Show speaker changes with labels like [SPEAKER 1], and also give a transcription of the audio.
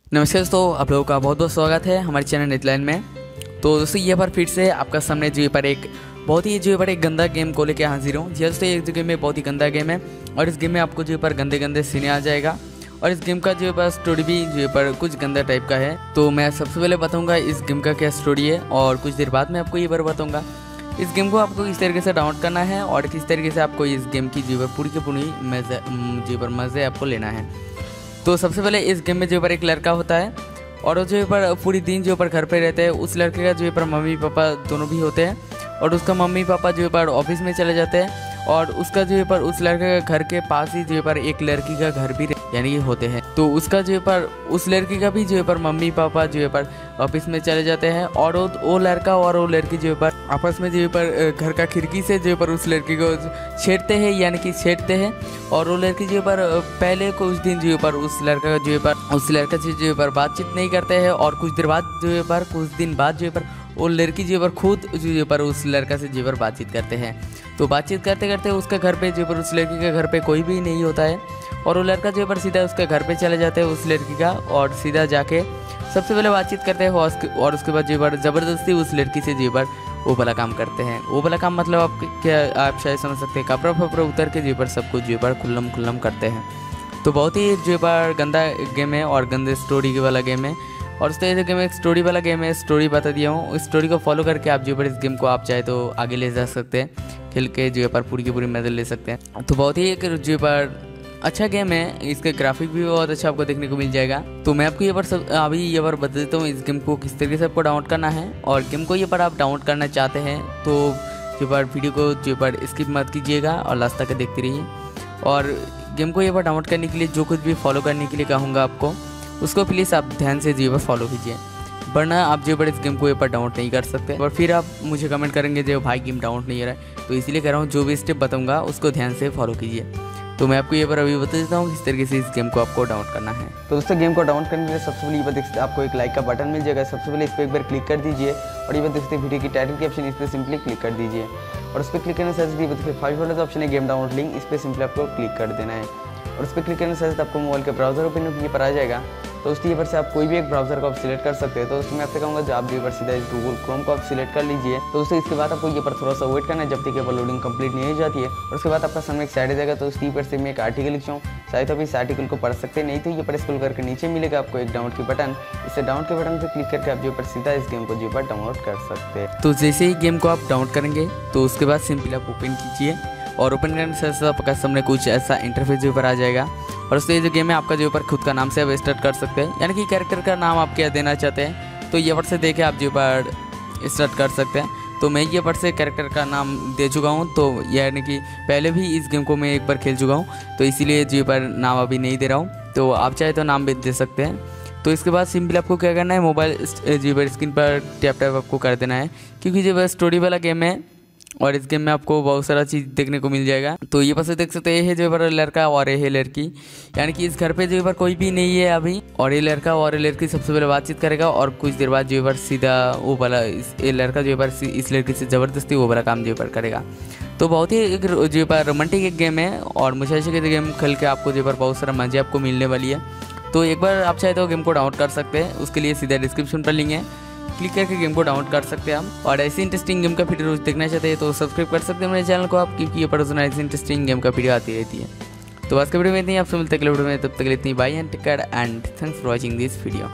[SPEAKER 1] नमस्कार दोस्तों, आप लोगों का बहुत बहुत स्वागत है हमारे चैनल नेटलाइन में। तो दोस्तों ये बार फिर से आपका सामने जो पर एक बहुत ही जो पर एक गंदा गेम को लेकर हाजिर हूँ। जी दोस्तों, ये गेम में बहुत ही गंदा गेम है और इस गेम में आपको जो पर गंदे गंदे सीने आ जाएगा और इस गेम का जो पर स्टोरी भी जो पर कुछ गंदा टाइप का है। तो मैं सबसे पहले बताऊँगा इस गेम का क्या स्टोरी है और कुछ देर बाद मैं आपको ये बार बताऊँगा इस गेम को आपको किस तरीके से डाउनलोड करना है और किस तरीके से आपको इस गेम की जो पूरी की पूरी मज़े आपको लेना है। तो सबसे पहले इस गेम में जो पर एक लड़का होता है और वो जो पर पूरी दिन जो पर घर पे रहते हैं। उस लड़के का जो पर मम्मी पापा दोनों भी होते हैं और उसका मम्मी पापा जो पर ऑफिस में चले जाते हैं और उसका जो पर उस लड़के का घर के पास ही जो पर एक लड़की का घर भी यानी होते हैं। तो उसका जो पर उस लड़की का भी जो पर मम्मी पापा जो पर ऑफिस में चले जाते हैं और वो लड़का और वो लड़की जो पर आपस में जो पर घर का खिड़की से जो पर उस लड़की को छेड़ते हैं यानी कि छेड़ते हैं। और वो लड़की जो पर पहले कुछ दिन जो पर उस लड़का जो पर उस लड़का से जो पर बातचीत नहीं करते हैं और कुछ देर बाद जो पर कुछ दिन बाद जो पर वो लड़की जो पर खुद जो पर उस लड़का से जो पर बातचीत करते हैं। तो बातचीत करते करते उसका घर पे जो पर उस लड़की के घर पे कोई भी नहीं होता है और वो लड़का जो पर सीधा उसके घर पे चले जाते हैं उस लड़की का और सीधा जाके सबसे पहले बातचीत करते हैं और उसके बाद जो पर ज़बरदस्ती उस लड़की से जो पर वो भला काम करते हैं। वो भला काम मतलब आप क्या आप शायद समझ सकते हैं, कपड़ा फपड़ा उतर के जो पर सब कुछ जो पर खुल्लम करते हैं। तो बहुत ही जो पर गंदा गेम है और गंदे स्टोरी वाला गेम है और उस तरह गेम एक स्टोरी वाला गेम है। स्टोरी बता दिया हूँ, उस स्टोरी को फॉलो करके आप जो पर इस गेम को आप चाहे तो आगे ले जा सकते हैं, खेल के जो पर पूरी की पूरी मदद ले सकते हैं। तो बहुत ही एक जो पर अच्छा गेम है, इसके ग्राफिक भी बहुत अच्छा आपको देखने को मिल जाएगा। तो मैं आपको ये बार अभी ये बार बता देता हूँ इस गेम को किस तरीके से आपको डाउनलोड करना है। और गेम को ये बार आप डाउनलोड करना चाहते हैं तो जो बार वीडियो को जो बार स्किप मत कीजिएगा और लास्ट तक देखते रहिए। और गेम को ये बार डाउनलोड करने के लिए जो कुछ भी फॉलो करने के लिए कहूँगा आपको उसको प्लीज़ आप ध्यान से जो बार फॉलो कीजिए, वरना आप जो बार इस गेम को ये बार डाउनलोड नहीं कर सकते और फिर आप मुझे कमेंट करेंगे जो भाई गेम डाउनलोड नहीं हो रहा है। तो इसीलिए कह रहा हूँ जो भी स्टेप बताऊँगा उसको ध्यान से फॉलो कीजिए। तो मैं आपको ये बार अभी बता देता हूँ किस तरीके से इस गेम को आपको डाउनलोड करना है। तो दोस्तों गेम को डाउनलोड करने के लिए सबसे पहले ये बात देख सकते आपको एक लाइक का बटन मिल जाएगा। सबसे पहले इस पर एक बार क्लिक कर दीजिए और ये बात देख सकते वीडियो की टाइटल के ऑप्शन इस पर सिंपली क्लिक कर दीजिए और उस पर क्लिक करने से फर्स्ट वाला जो ऑप्शन है गेम डाउनलोड लिंक, इस पर सिंपली आपको क्लिक कर देना है और उस पर क्लिक करने से आपको मोबाइल के ब्राउजर ओपन ये पर आ जाएगा। तो उसकी पर से आप कोई भी एक ब्राउजर को आप सिलेक्ट कर सकते हैं। तो उसमें आपसे कहूँगा जो आप जो पर सीधा इस गूगल क्रोम को आप सिलेक्ट कर लीजिए। तो उससे इसके बाद आपको ये पर थोड़ा सा वेट करना है जब तक ये पर लोडिंग कंप्लीट नहीं हो जाती है और उसके बाद आपका सामने एक साइड आ जाएगा। तो उसकी पर से मैं एक आर्टिकल लिखता हूँ, शायद आप इस आर्टिकल को पढ़ सकते नहीं तो ये पर स्क्रॉल करके नीचे मिलेगा आपको एक डाउनलोड की बटन। इसे डाउनलोड के बटन पर क्लिक करके आप जो पर सीधा इस गेम को जो पर डाउनलोड कर सकते हैं। तो जैसे ही गेम को आप डाउनलोड करेंगे तो उसके बाद सिंपली आप ओपन कीजिए और ओपन करने से आपका सामने कुछ ऐसा इंटरफेस जो ऊपर आ जाएगा और उससे जो गेम है आपका जो ऊपर खुद का नाम से आप स्टार्ट कर सकते हैं, यानी कि कैरेक्टर का नाम आप क्या देना चाहते हैं तो ये पर से देखे आप जो ऊपर स्टार्ट कर सकते हैं। तो मैं ये पर से कैरेक्टर का नाम दे चुका हूँ, तो यानी कि पहले भी इस गेम को मैं एक बार खेल चुका हूँ तो इसीलिए जो पर नाम अभी नहीं दे रहा हूँ। तो आप चाहे तो नाम भी दे सकते हैं। तो इसके बाद सिंपली आपको क्या करना है, मोबाइल जो पर स्क्रीन पर टैप आपको कर देना है क्योंकि जो स्टोरी वाला गेम है और इस गेम में आपको बहुत सारा चीज़ देखने को मिल जाएगा। तो ये पास देख सकते हैं ये जो पर लड़का और ये लड़की, यानी कि इस घर पे जो पर कोई भी नहीं है अभी और ये लड़का और ये लड़की सबसे पहले बातचीत करेगा और कुछ देर बाद जो पर सीधा वो वाला ये लड़का जो पर इस लड़की से ज़बरदस्ती वो वाला काम जो पर करेगा। तो बहुत ही जो पर रोमांटिक एक गेम है और मुझे ऐसे कि गेम खेल के आपको जो पर बहुत सारा मज़े आपको मिलने वाली है। तो एक बार आप चाहे तो गेम को डाउनलोड कर सकते हैं, उसके लिए सीधा डिस्क्रिप्शन पर लिंक है, क्लिक करके गेम को डाउनलोड कर सकते हैं हम। और ऐसी इंटरेस्टिंग गेम का वीडियो रोज देखना चाहते हैं तो सब्सक्राइब कर सकते हैं मेरे चैनल को आप, क्योंकि ये पर रोजाना ऐसी इंटरेस्टिंग गेम का वीडियो आती रहती है। तो आज के वीडियो में इतनी, आपसे मिलते अगले वीडियो में, तब तक के लिए इतनी bye and take care and thanks for watching this video.